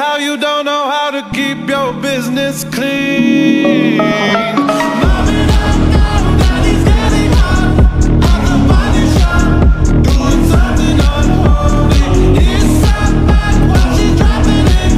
how you don't know how to keep your business clean.